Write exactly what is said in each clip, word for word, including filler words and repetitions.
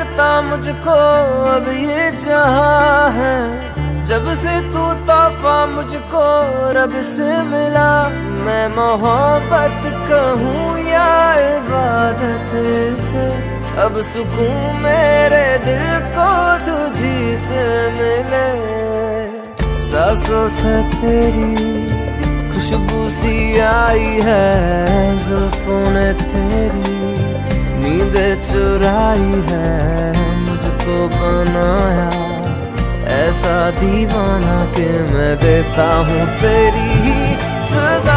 लगता मुझको अब ये जहां है, जब से तू तोहफा मुझको रब से मिला। मैं मोहब्बत कहूँ या इबादत से, अब सुकून मेरे दिल को तुझी से मिले। सांसों से तेरी खुशबू सी आई है, जुल्फों ने तेरी नींद चुराई है। मुझको बनाया ऐसा दीवाना कि मैं देता हूँ तेरी ही सदा।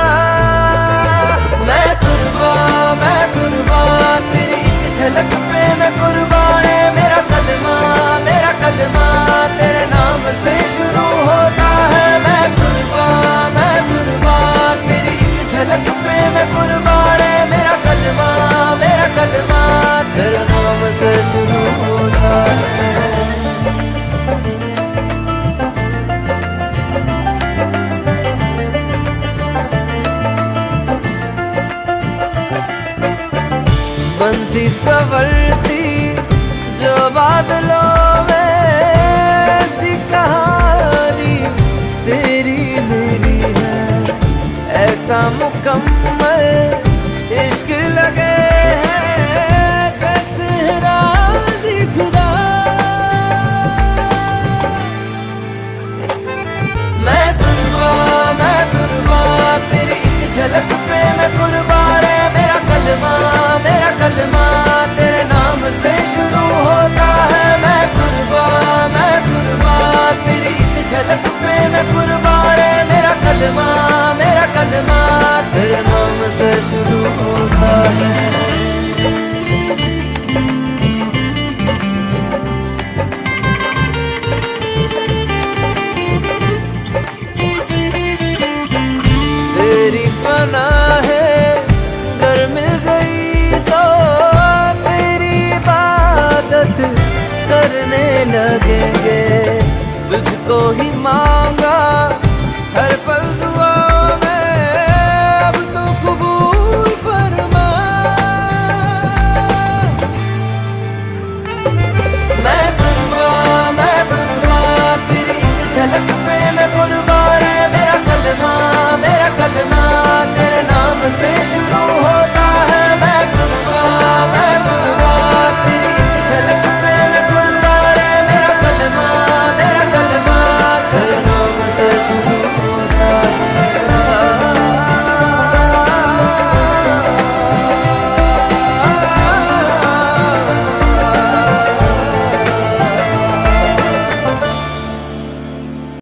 मैं कुर्बान मैं कुर्बान तेरी एक झलक पे मैं कुर्बान है। मेरा कलमा मेरा कलमा तेरे नाम से शुरू होता है। मैं कुर्बान मैं कुर्बान तेरी एक झलक पे मैं कुर्बान है। मेरा कलमा मेरा कलमा तेरे नाम से शुरू होता है। बनती संवरती जो बादलों में, ऐसी कहानी तेरी मेरी है। ऐसा मुकम्मल